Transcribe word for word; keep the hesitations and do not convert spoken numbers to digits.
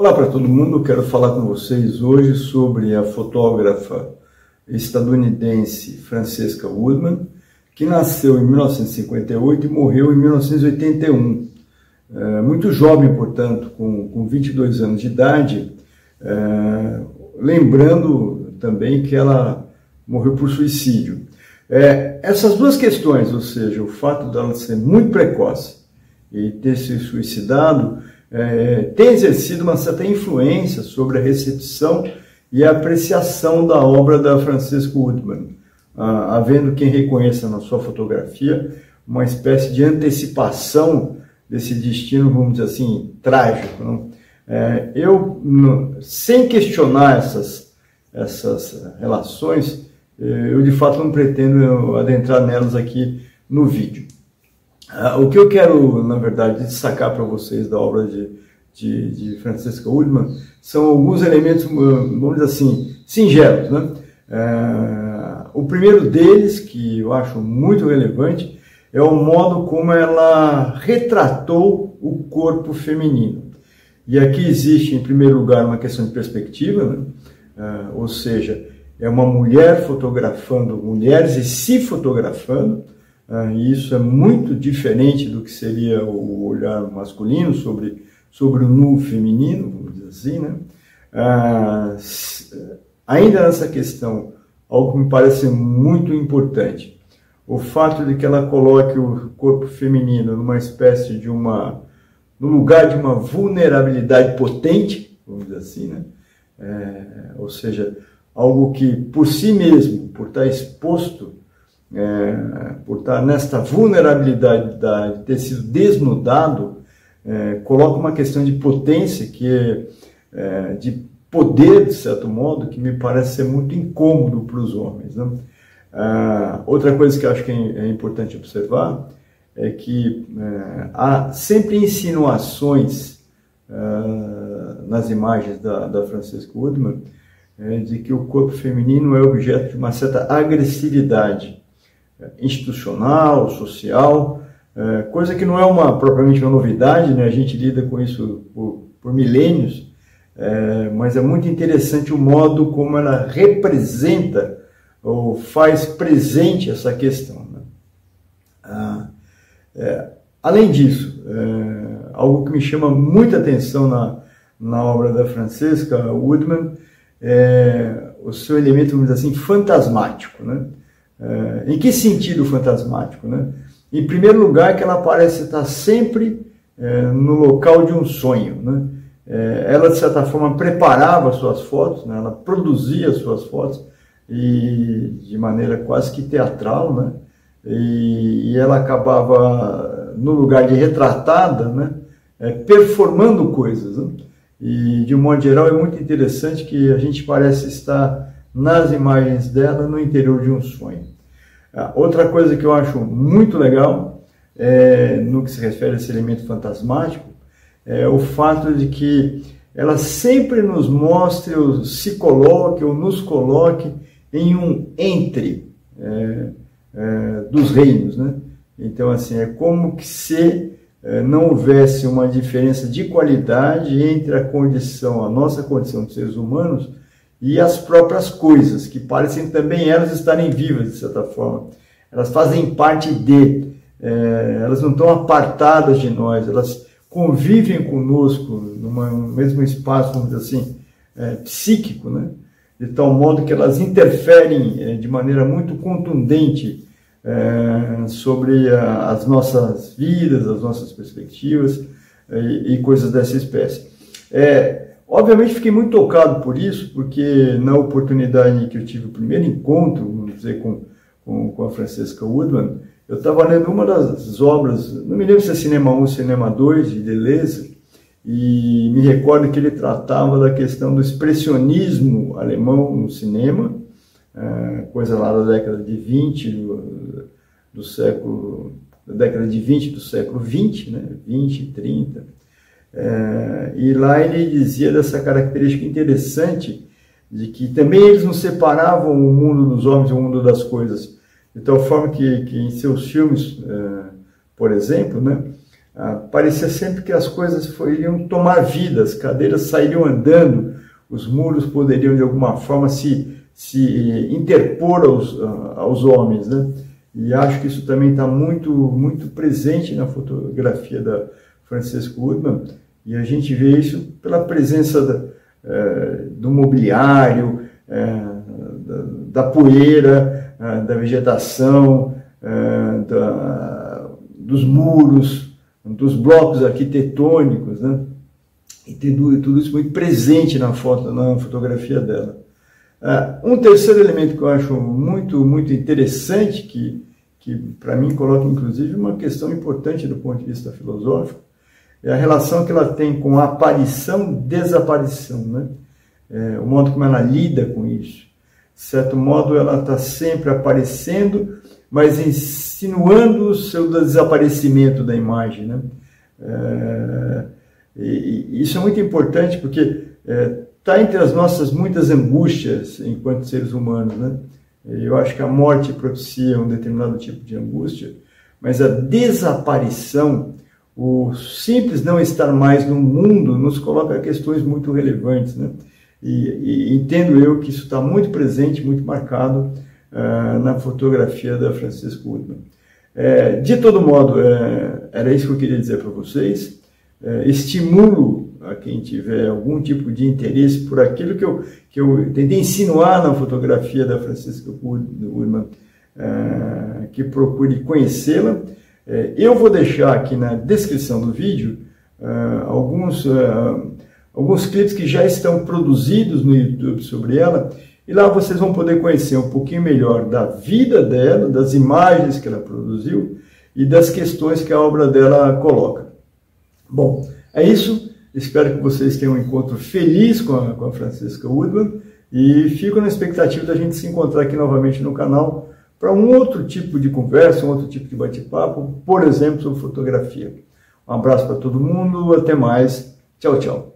Olá para todo mundo, quero falar com vocês hoje sobre a fotógrafa estadunidense Francesca Woodman, que nasceu em mil novecentos e cinquenta e oito e morreu em mil novecentos e oitenta e um. É, muito jovem, portanto, com, com vinte e dois anos de idade, é, lembrando também que ela morreu por suicídio. É, essas duas questões, ou seja, o fato dela ser muito precoce e ter se suicidado, É, tem exercido uma certa influência sobre a recepção e a apreciação da obra da Francesca Woodman, ah, havendo quem reconheça na sua fotografia uma espécie de antecipação desse destino, vamos dizer assim, trágico. Não? É, eu, no, sem questionar essas, essas relações, eu de fato não pretendo adentrar nelas aqui no vídeo. Uh, o que eu quero, na verdade, destacar para vocês da obra de, de, de Francesca Woodman são alguns elementos, vamos dizer assim, singelos, né? Uh, o primeiro deles, que eu acho muito relevante, é o modo como ela retratou o corpo feminino. E aqui existe, em primeiro lugar, uma questão de perspectiva, né? Uh, ou seja, é uma mulher fotografando mulheres e se fotografando. Ah, e isso é muito diferente do que seria o olhar masculino sobre, sobre o nu feminino, vamos dizer assim, né? Ah, ainda nessa questão, algo que me parece muito importante, o fato de que ela coloque o corpo feminino numa espécie de uma, no lugar de uma vulnerabilidade potente, vamos dizer assim, né? É, ou seja, algo que por si mesmo, por estar exposto, É, por estar nesta vulnerabilidade de ter sido desnudado, é, coloca uma questão de potência, que é, é, de poder, de certo modo, que me parece ser muito incômodo para os homens, né? Ah, outra coisa que eu acho que é, é importante observar é que é, há sempre insinuações ah, nas imagens da, da Francesca Woodman é, de que o corpo feminino é objeto de uma certa agressividade institucional, social, é, coisa que não é uma, propriamente uma novidade, né? A gente lida com isso por, por milênios, é, mas é muito interessante o modo como ela representa ou faz presente essa questão, né? Ah, é, além disso, é, algo que me chama muita atenção na, na obra da Francesca Woodman é o seu elemento, vamos dizer assim, fantasmático, né? Uh, em que sentido fantasmático, né? Em primeiro lugar, que ela parece estar sempre uh, no local de um sonho, né? Uh, ela, de certa forma, preparava suas fotos, né? Ela produzia suas fotos e, de maneira quase que teatral, né? E, e ela acabava, no lugar de retratada, né? Uh, performando coisas, né? E, de um modo geral, é muito interessante que a gente parece estar nas imagens dela no interior de um sonho. Outra coisa que eu acho muito legal, é, no que se refere a esse elemento fantasmático, é o fato de que ela sempre nos mostre, ou se coloque, ou nos coloque em um entre é, é, dos reinos, né? Então, assim, é como que se é, não houvesse uma diferença de qualidade entre a condição, a nossa condição de seres humanos, e as próprias coisas, que parecem também elas estarem vivas, de certa forma. Elas fazem parte de, é, elas não estão apartadas de nós, elas convivem conosco numa, no mesmo espaço, vamos dizer assim, é, psíquico, né? De tal modo que elas interferem é, de maneira muito contundente é, sobre a, as nossas vidas, as nossas perspectivas é, e, e coisas dessa espécie. É, Obviamente fiquei muito tocado por isso, porque na oportunidade em que eu tive o primeiro encontro, vamos dizer, com, com, com a Francesca Woodman, eu estava lendo uma das obras, não me lembro se é Cinema um ou Cinema dois, de Deleuze, e me recordo que ele tratava da questão do expressionismo alemão no cinema, coisa lá da década de vinte, do, do século, da década de vinte do século vinte, né, vinte, trinta. É, e lá ele dizia dessa característica interessante de que também eles não separavam o mundo dos homens e o mundo das coisas, de tal forma que, que em seus filmes, é, por exemplo, né, ah, parecia sempre que as coisas iriam tomar vida, as cadeiras sairiam andando, os muros poderiam de alguma forma se, se interpor aos, aos homens, né? E acho que isso também está muito, muito presente na fotografia da Francesca Ullmann, e a gente vê isso pela presença da, é, do mobiliário, é, da, da poeira, é, da vegetação, é, da, dos muros, dos blocos arquitetônicos, né? E tem tudo isso muito presente na, foto, na fotografia dela. Uh, um terceiro elemento que eu acho muito, muito interessante, que, que para mim coloca inclusive uma questão importante do ponto de vista filosófico, é a relação que ela tem com aparição e desaparição, né? É, o modo como ela lida com isso. De certo modo, ela está sempre aparecendo, mas insinuando o seu desaparecimento da imagem, né? É, e, e isso é muito importante porque é, está entre as nossas muitas angústias enquanto seres humanos, né? Eu acho que a morte propicia um determinado tipo de angústia, mas a desaparição, o simples não estar mais no mundo, nos coloca questões muito relevantes, né? E, e entendo eu que isso está muito presente, muito marcado uh, na fotografia da Francesca Ullmann. É, de todo modo, é, era isso que eu queria dizer para vocês. É, estimulo a quem tiver algum tipo de interesse por aquilo que eu, que eu tentei insinuar na fotografia da Francesca Ullmann, é, que procure conhecê-la. É, eu vou deixar aqui na descrição do vídeo é, alguns, é, alguns clipes que já estão produzidos no YouTube sobre ela, e lá vocês vão poder conhecer um pouquinho melhor da vida dela, das imagens que ela produziu e das questões que a obra dela coloca. Bom, é isso. Espero que vocês tenham um encontro feliz com a, com a Francesca Ullmann e fico na expectativa da gente se encontrar aqui novamente no canal para um outro tipo de conversa, um outro tipo de bate-papo, por exemplo, sobre fotografia. Um abraço para todo mundo, até mais, tchau, tchau.